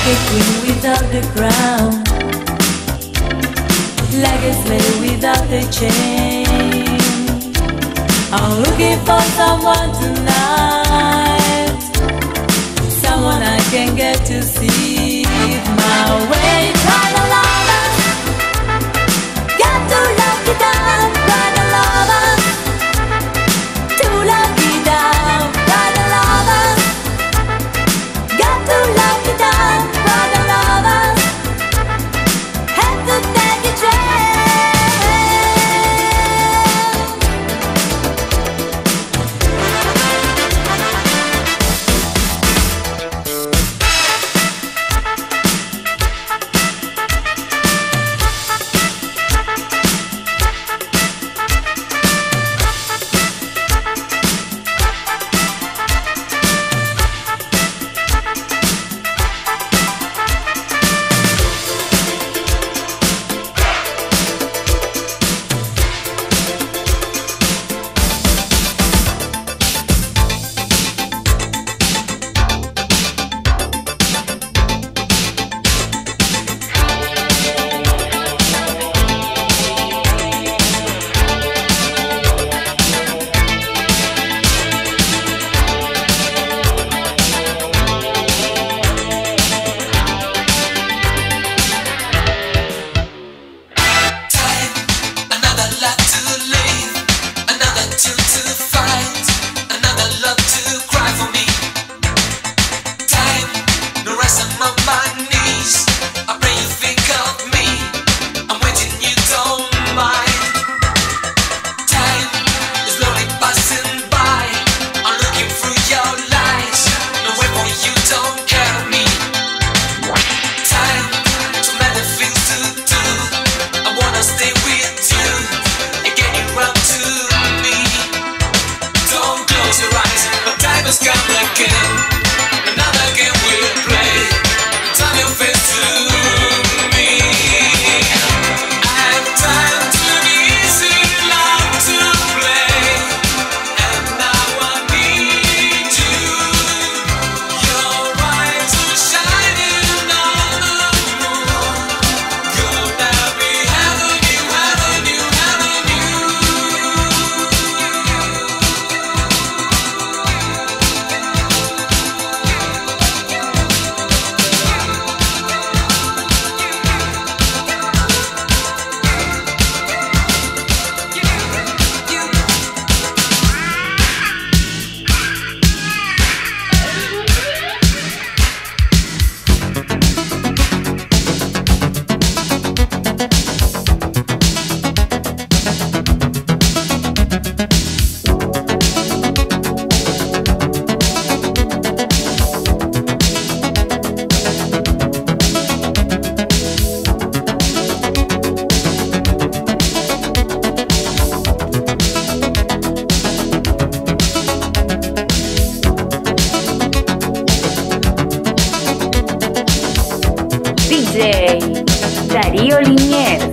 like a queen without the crown, like a slave without the chain. I'm looking for someone tonight, someone I can get to see my way. Try to love us, got to lock it down. Try to love us, to lock it down. Try to love us, got to lock it down. Try to love us, have to take a chance. Darío Liniers.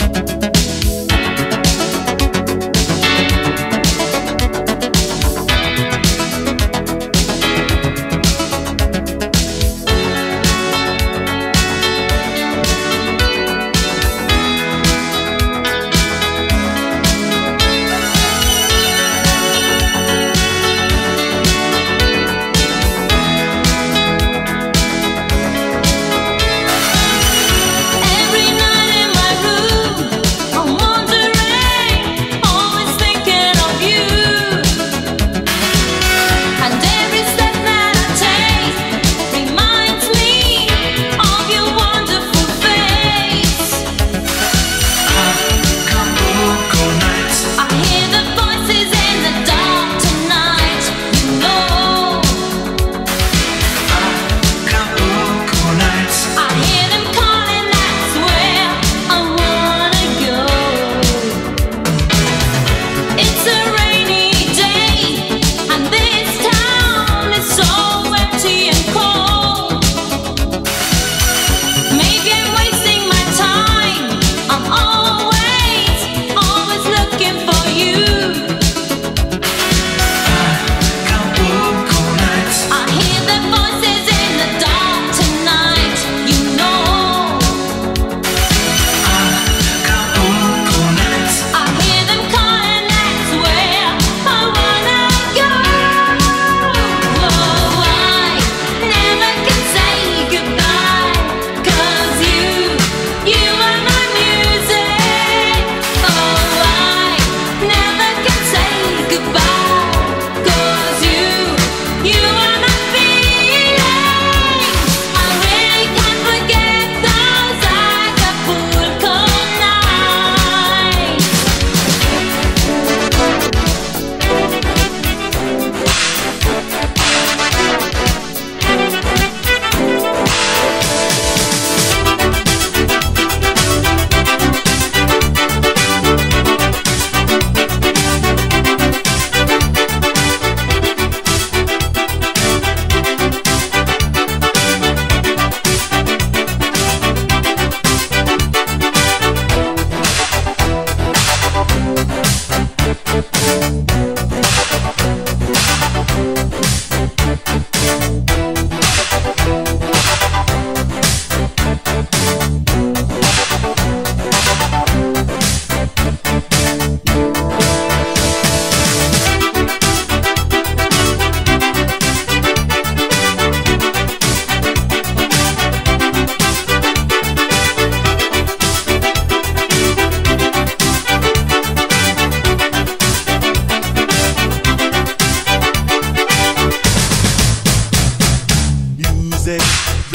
Every night in my room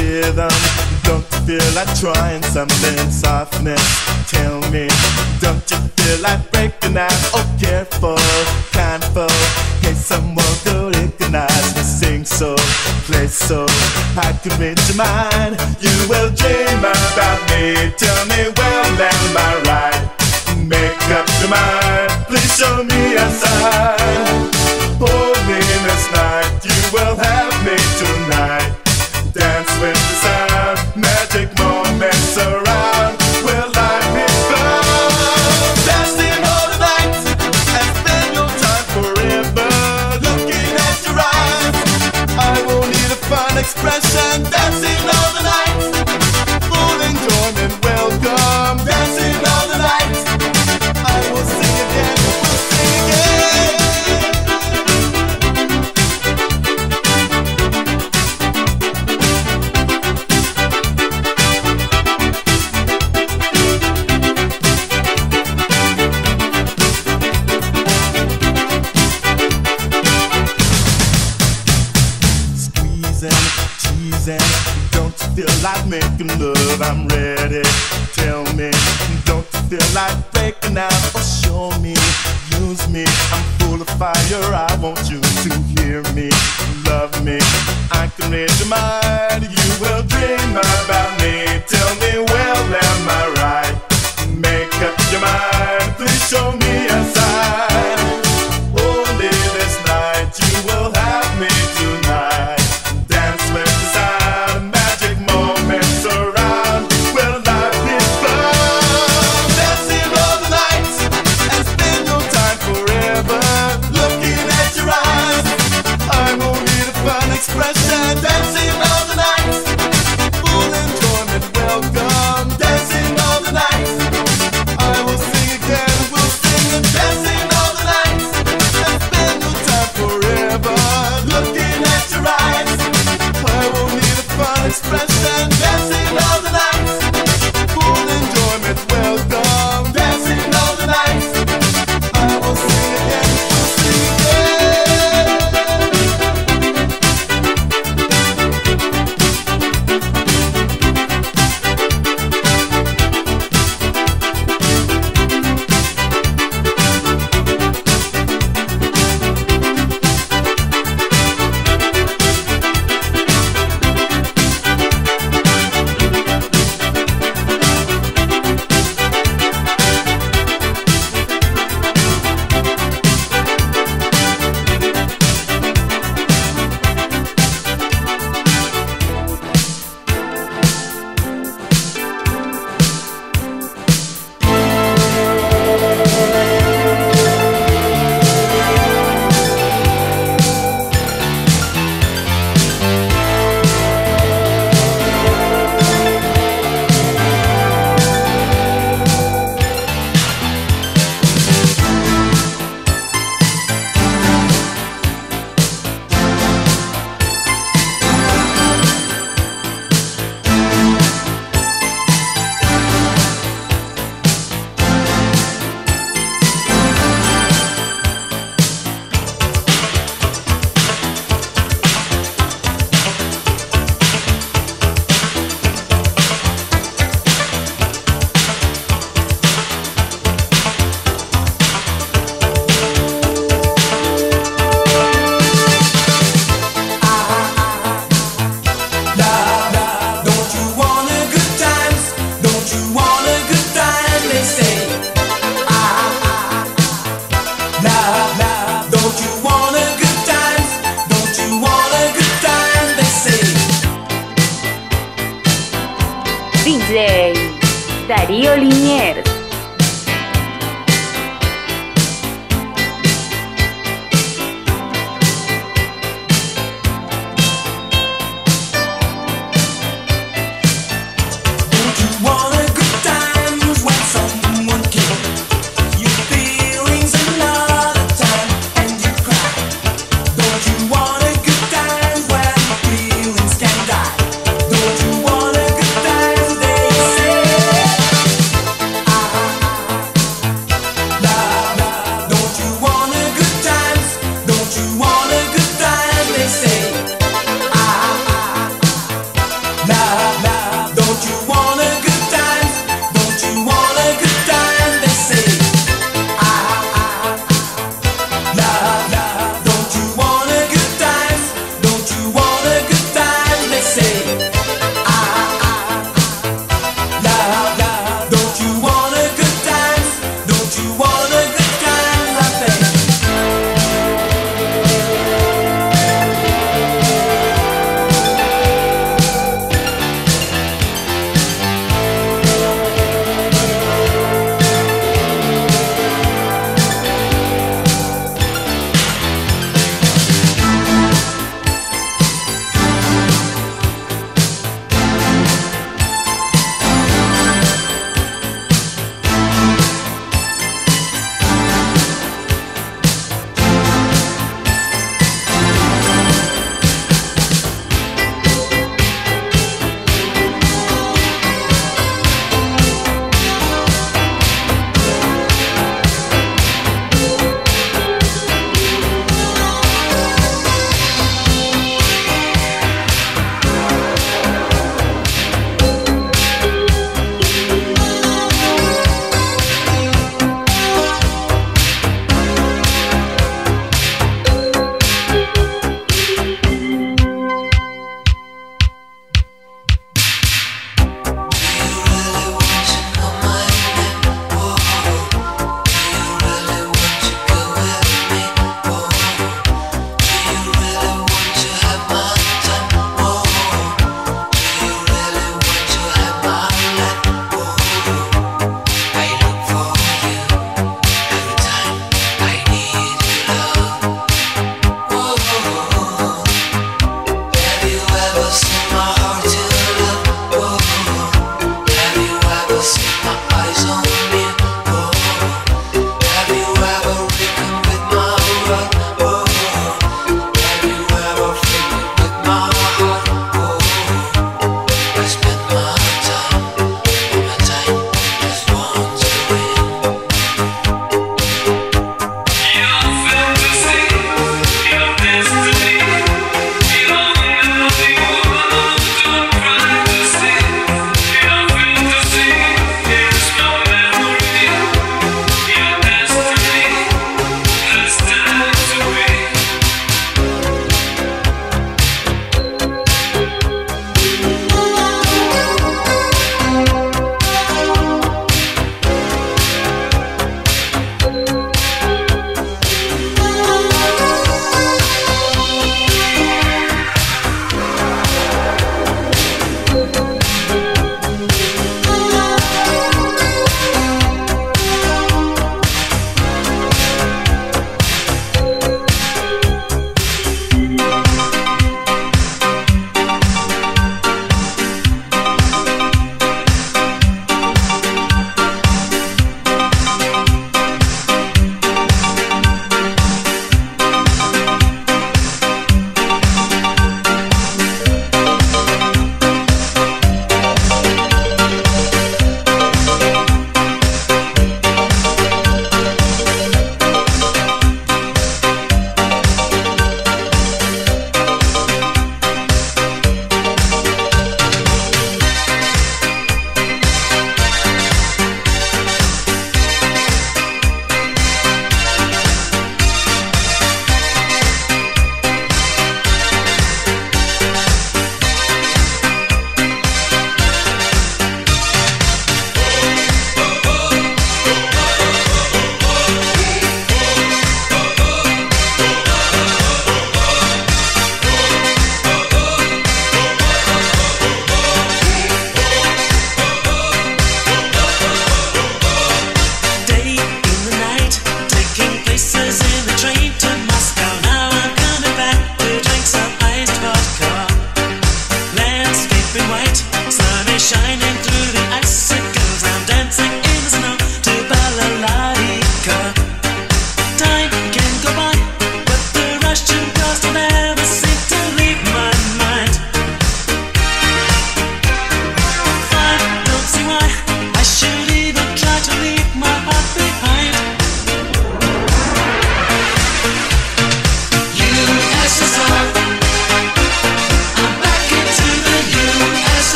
rhythm. Don't you feel like trying something softness? Tell me, don't you feel like breaking out? Oh, careful, kindful, in case someone could recognize me. Sing so, play so, I can read your mind. You will dream about me. Tell me, well, am I right? Make up your mind. Please show me a sign. Hold me this night. You will have me tonight. Dance with the sound. Magic moments around. Will I be found? Dancing all the night and spend your time forever. Looking at your eyes, I will need a fun expression. Dancing all the night, full enjoyment, welcome. Dancing all the night, I will sing again, we'll sing again. Squeezing, teasing, don't you feel like making love? I'm ready. Tell me, don't you feel like breaking out? Or show me, use me. I'm full of fire, I want you to hear me, love me. I can read your mind, you will dream about me. Tell me, well, am I right? Make up your mind, please show me a sign. Only this night, you will have me tonight. Dance with the sound, magic moments around. Will I be found? Dancing all the night and spend your time forever. Looking at your eyes, I won't need a fun expression. Dancing all the night, full enjoyment, welcome. Dancing all the night, I will sing again, we'll sing and dancing all the night and spend your time forever. Looking at your eyes, I will need a fun expression. Dancing all the night, full enjoyment, welcome. Dancing all the night, I will sing again, we'll sing again. DJ Darío Liniers.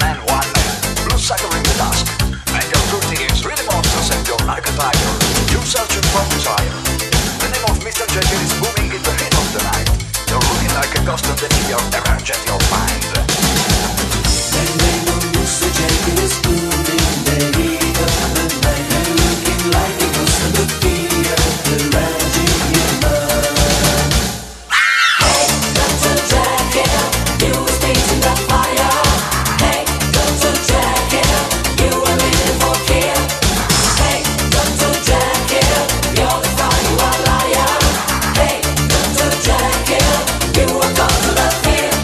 man, one man. Blue sucker in the dusk. And your truth is really monsters and you're like a tiger. You searching for desire. The name of Mr. Jekyll is booming in the heat of the night. You're looking like a ghost of the fear emergent your mind. The name of Mr. Jekyll is booming in the heat of the night. You're looking like a ghost of the fear emerging your mind. Hey, Dr. Jekyll, you were facing the fire. Hey, Dr. Jekyll, you were living for kill. Hey, Dr. Jekyll, you're the fire, you are liar. Hey, Dr. Jekyll, you were gone to the field.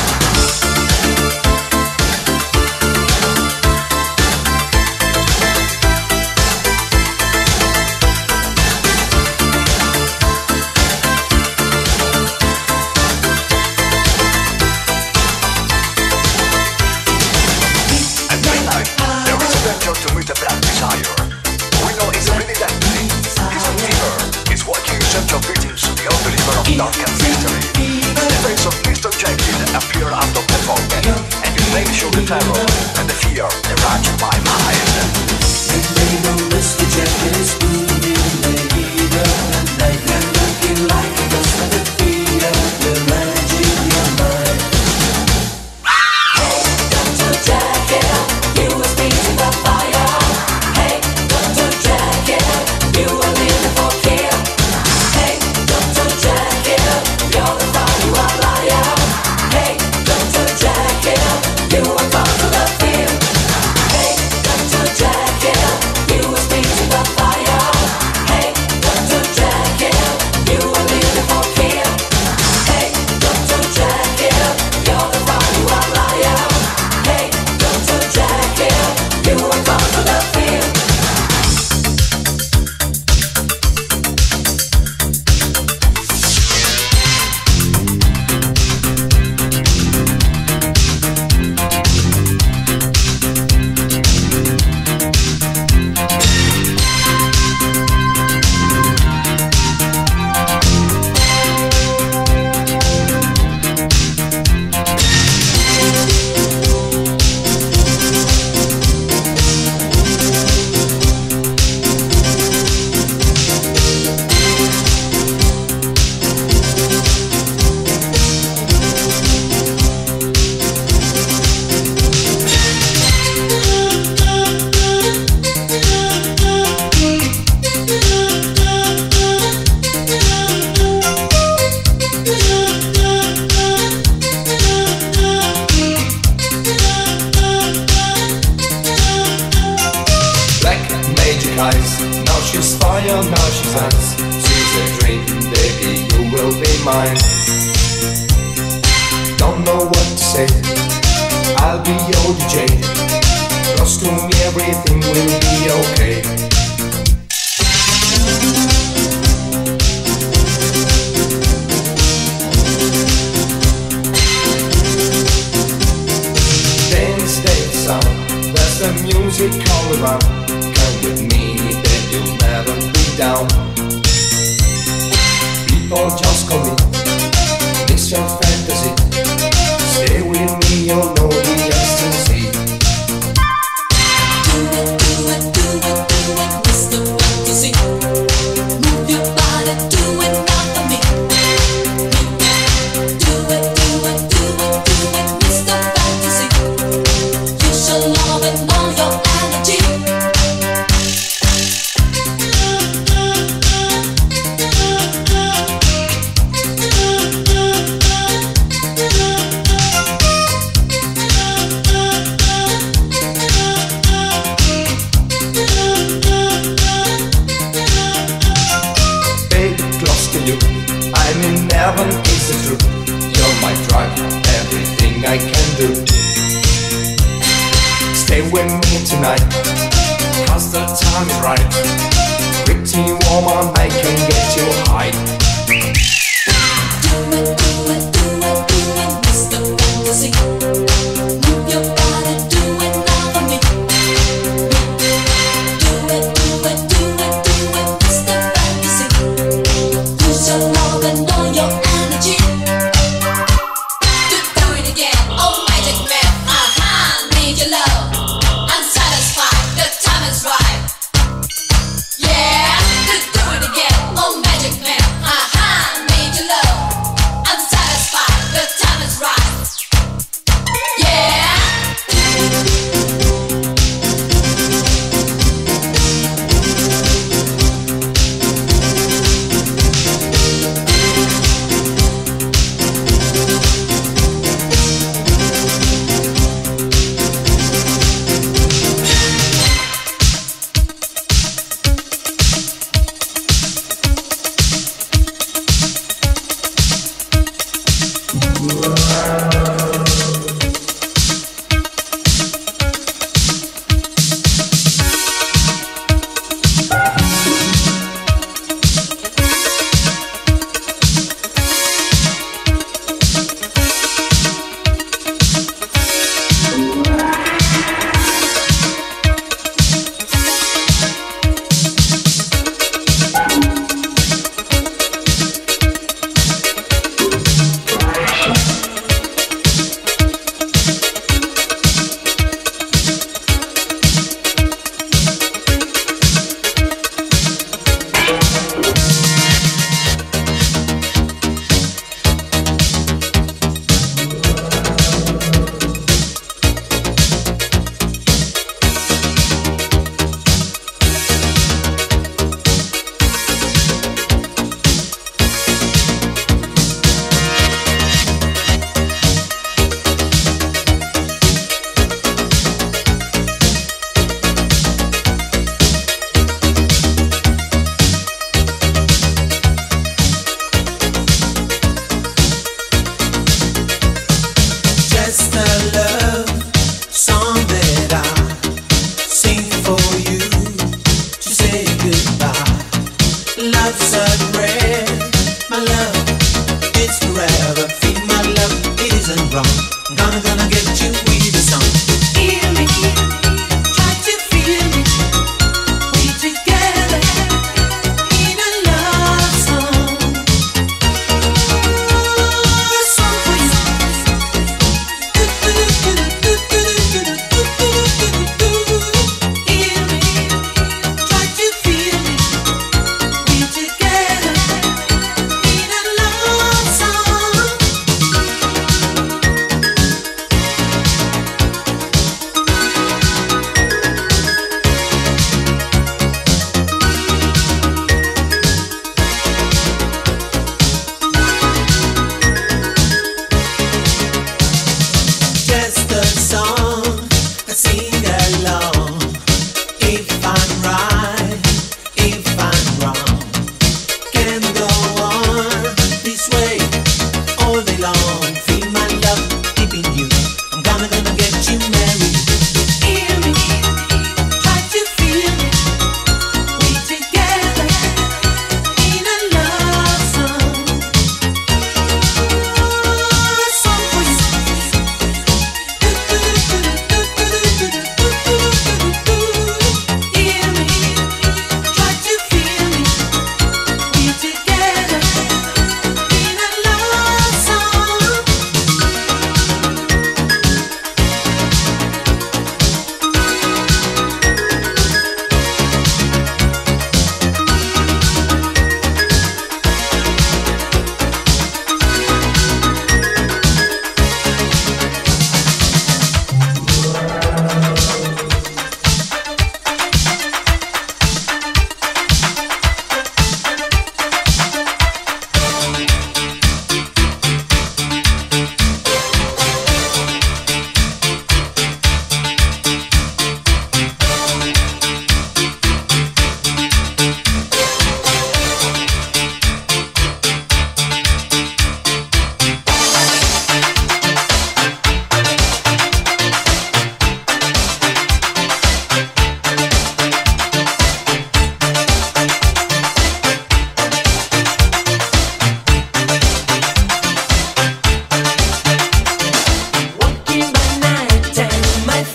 At midnight, there is a danger to meet a black desire. We know it's really that thing. He's a fever. He's walking in search of victims, the unbeliever of dark and mystery. The face of Mr. Jekyll appear out of the fog, and his name show the terror and the fear that runs my mind. The name of Mr. Jekyll is booming in the heat of the night. You're looking like a ghost of the fear emerging your mind. Hey, Dr. Jekyll, you were speaking the fire. Hey, Dr. Jekyll, you were living for kill. Hey, Dr. Jekyll, you're the fire, you are liar. Hey, Dr. Jekyll, you were gone to the field. Hey, Dr. Jekyll, you were speaking the fire. Hey, Dr. Jekyll, you were living for kill. Hey, Dr. Jekyll, you're the fire, you are liar. Hey, Dr. Jekyll, you were gone to the field. Black magic eyes, now she's fire, now she's ice. She's a dream, baby, you will be mine. Don't know what to say, I'll be your DJ. Close to me, everything will be okay. Dance, dance, sound, there's the music all around. Come with me, then you'll never be down. People just call me Mr. Fantasy. Stay with me, you'll know the ecstasy. Do it, do it, do it, do it, Mr. Fantasy. Move your body, do it now for me. Do it, do it, do it, do it, Mr. Fantasy. You should love it, all your energy. Baby, close to you, I'm in heaven, is it true? You're my drive, everything I can do. Stay with me tonight, cause the time is right. Pretty woman, I can get you high. Do it, do it, do it, do it, Mr. Fantasy. Move your body, do it now for me. Do it, do it, do it, do it, Mr. Fantasy. You should love and know your energy. Do it again, oh magic man, aha, need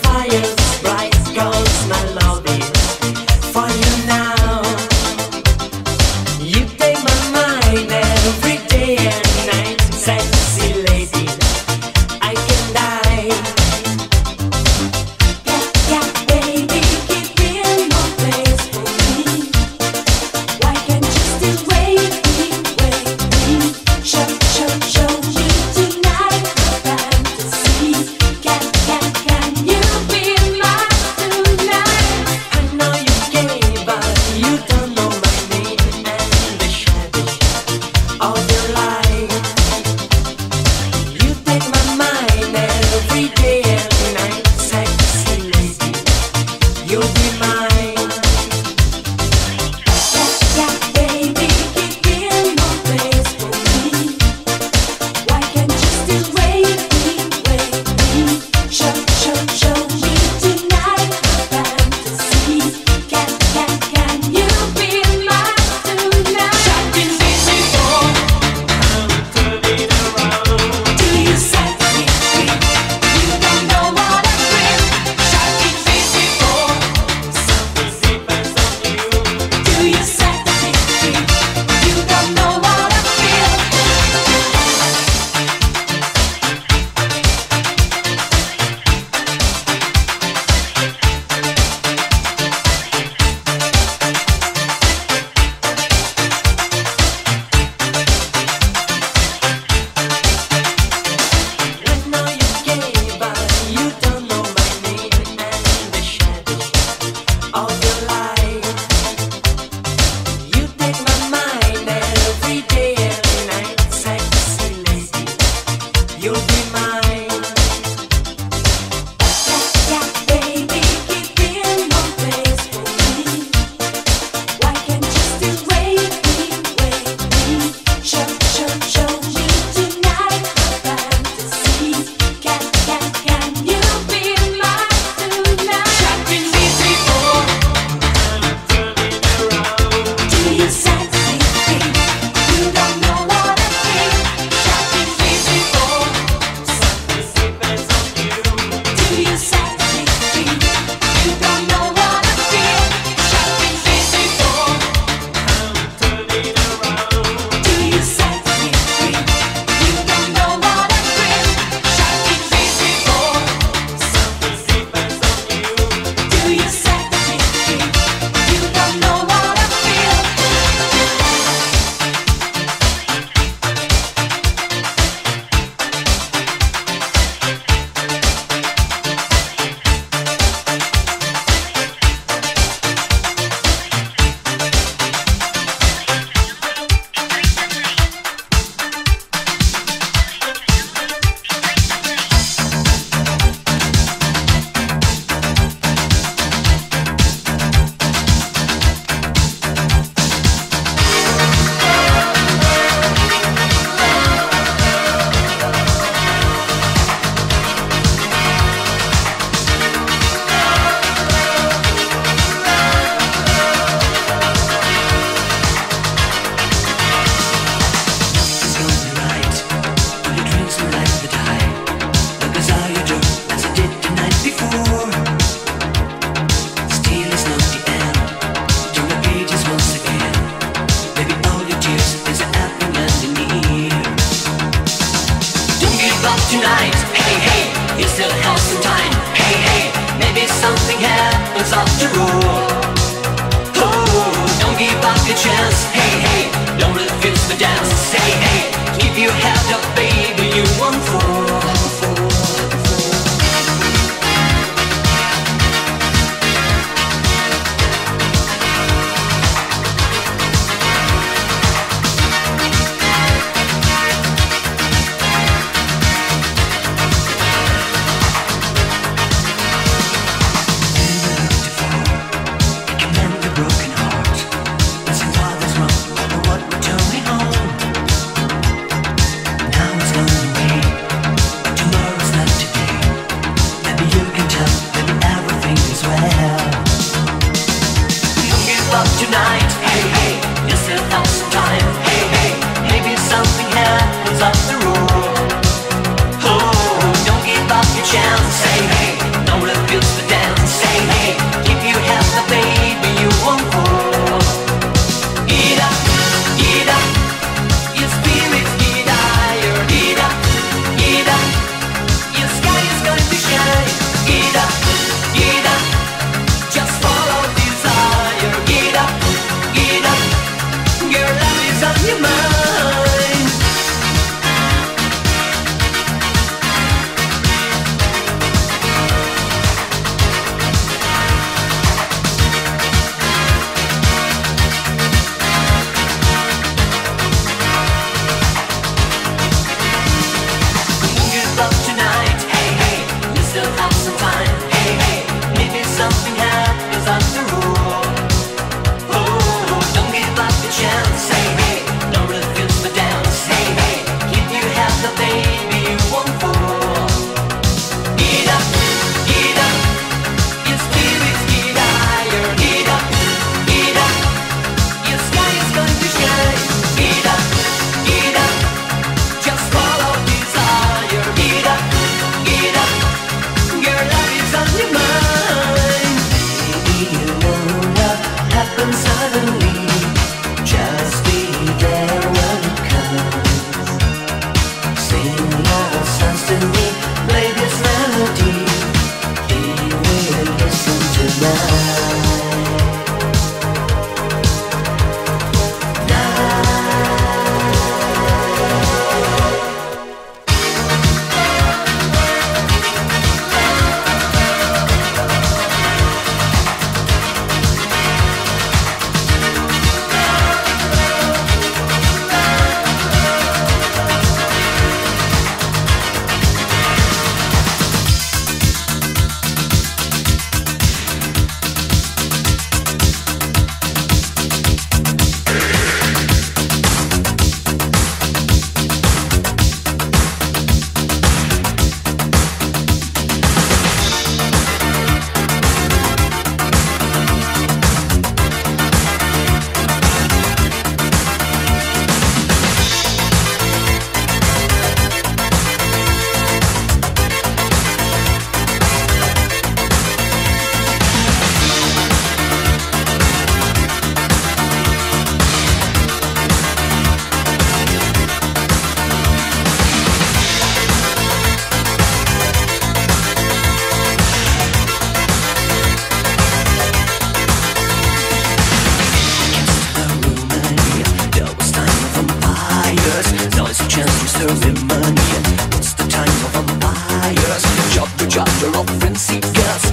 Broken heart, listen, father's wrong.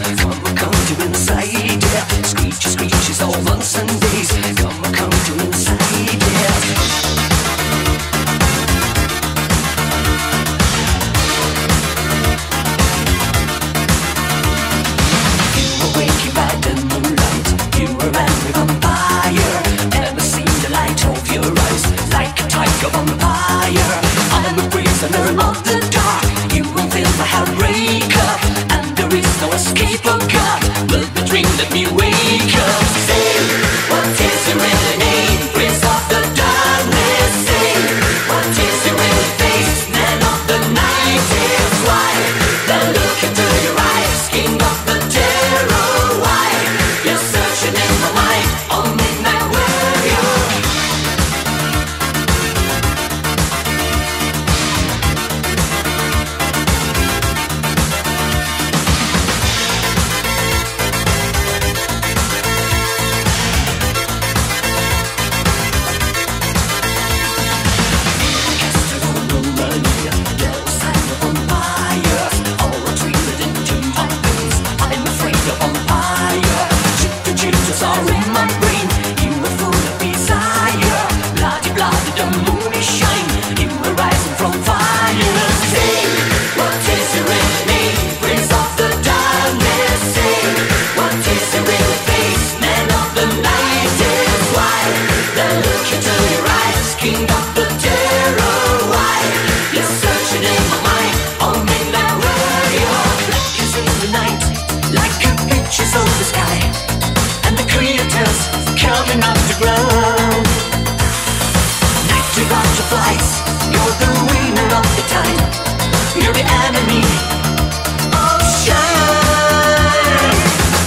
Come on, come to inside, yeah. Screechy, screeches all months and days. Come on, come to inside, yeah. You were waking by the moonlight. You were an angry vampire. Never seen the light of your eyes. Like a tiger vampire. I'm a prisoner of the dark. You will feel my heartbreaker. And there is no escape from God. Will the dream let me wake up? Say, what is your real name? Prince of the darkness. Say, what is your real face? Man of the night is why. The look into your eyes, king of the terror. Why? You're searching in my mind, on midnight warrior. Coming off the ground. Night to butterflies. You're the winner of the time. You're the enemy of shine.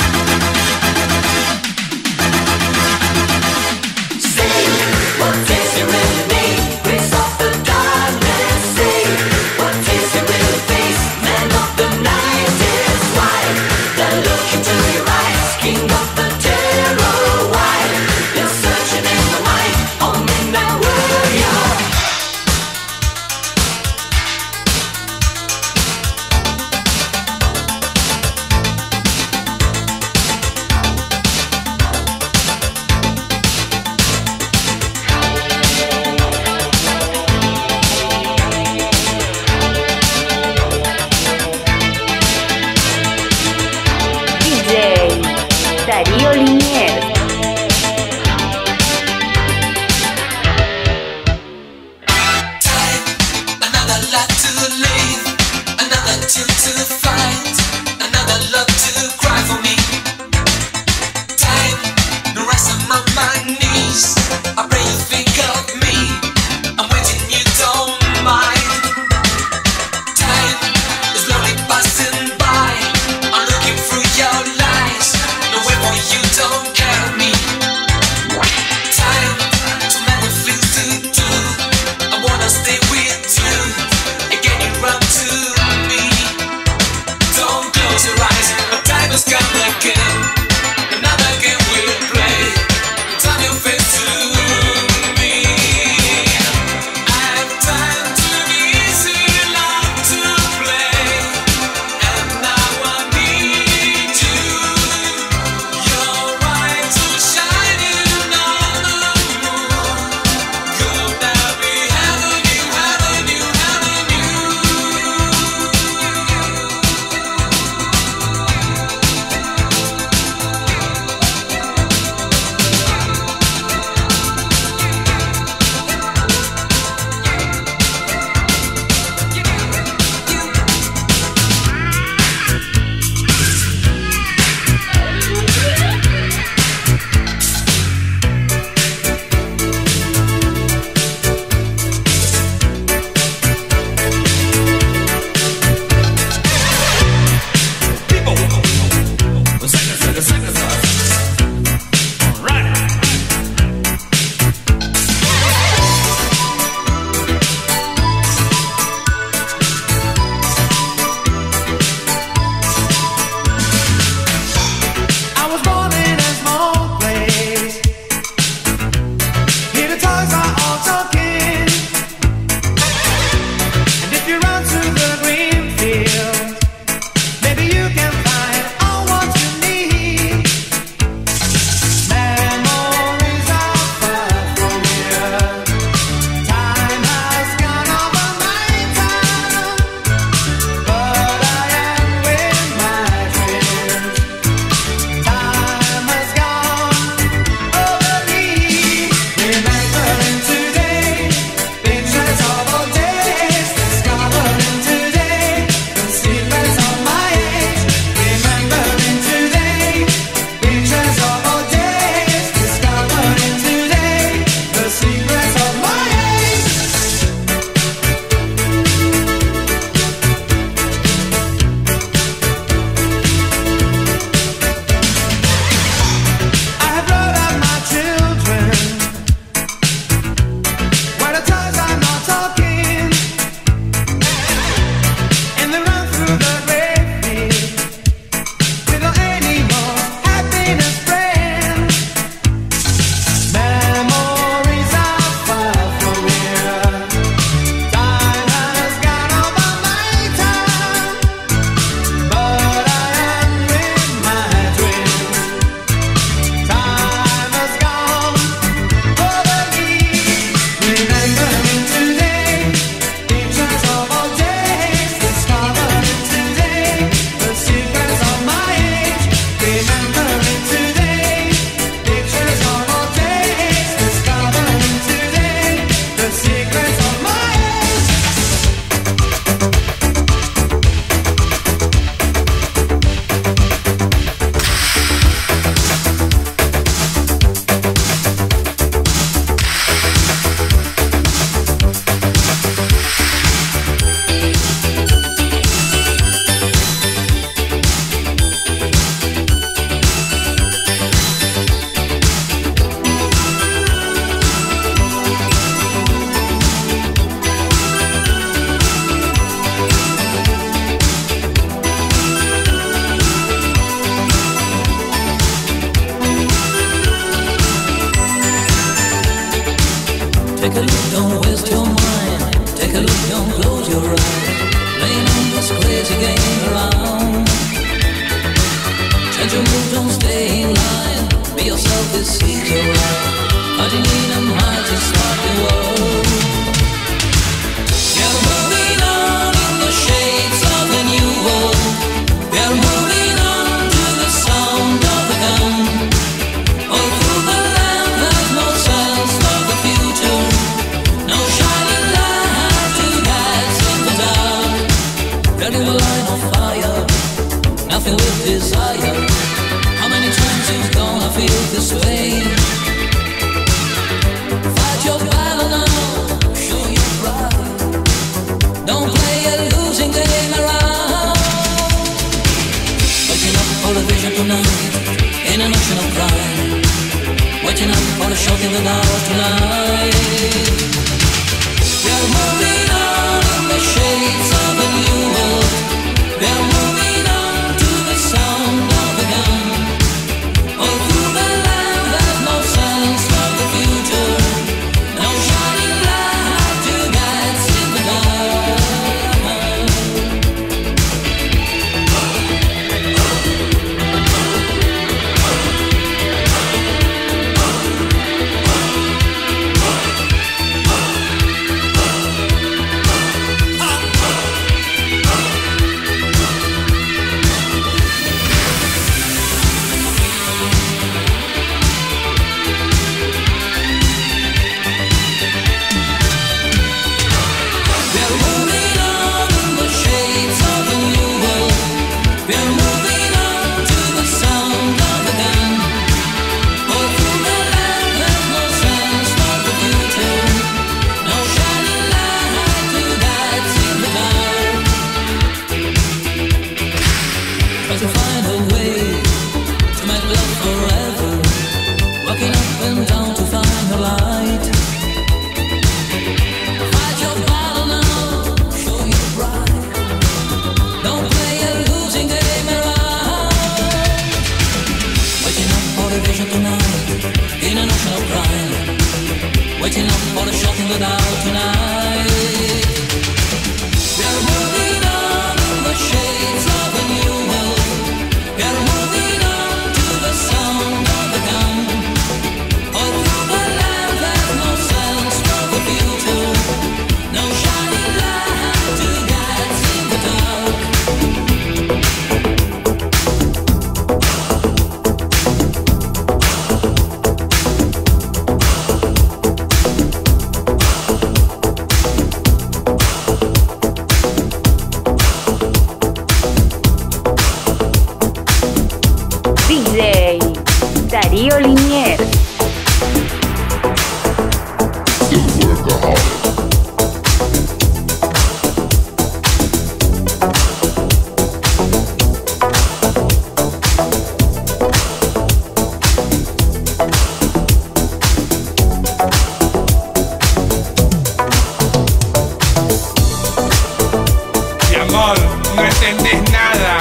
Say, what is your real name? Prince of the darkness. Say, what is your real face? Man of the night is why. The look into your eyes, king of the terror. Why? You're searching in my mind, on midnight warrior. DJ Darío Liniers. Another lot to live, another tune to find, another love to cry for me. Time, no rest on my knees. I pray you think of me. I'm waiting, you don't mind. Time is slowly passing by. I'm looking through your lies. No way for you, don't care me. Time, too many things to do. I wanna stay with you and get you round to me. Don't close your eyes, the time has come again. Another game we'll play. Turn your face to me. I have time to be easy, love to play, and now I need you. Your eyes are shining on the moon. Could that be having you, having you, having you? Take a look, don't waste your mind. Take a look, don't close your eyes. Playing on this crazy game around. Change your mood, don't stay in line. Be yourself, this is your right. Fighting in a mighty starting world. You're moving on in the shades of a new world. We're moving on to the sound of the gun. All through the land there's no sense of the future. No shining light to guide in the dark. Ready the line of fire, nothing with desire. How many times you've gonna feel this way? Fight your battle now, show your pride. Don't play a losing game around. Waking up for the vision tonight, in an ocean of crime. Waking up for the shot in the dark tonight. We're moving on in the shades of a new world. We're moving on to the sound of the gun. All through the land there's no sense of the future. No shining light to guide in the dark. We're moving on in the shades of a new world. We're moving on to the sound of the gun. All through the land there's no sense of the future. No shining light to guide in the dark. Try to find a way to make love forever. Walking up and down to find the light. Fight your battle now, show your pride. Don't play a losing game around. Waiting up for the vision tonight, in an ocean of crime. Waiting up for the shot in the dark tonight. We're moving on in the shades of a new world. We're moving on to the sound of the gun. All through the land there's no sense of the future. No shining light to guide in the dark. DJ Darío Liniers. Mi amor, no entendés nada.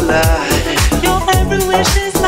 life. Your every wish is